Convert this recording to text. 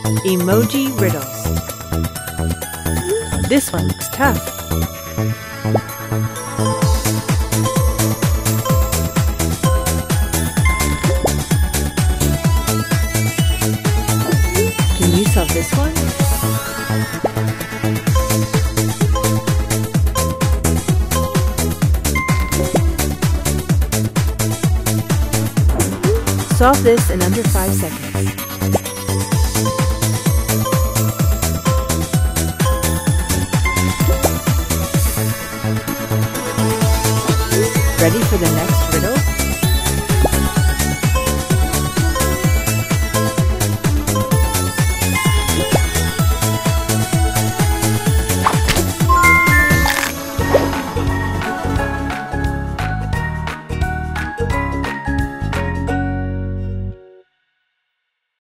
Emoji riddles. This one looks tough. Can you solve this one? Solve this in under 5 seconds. Ready for the next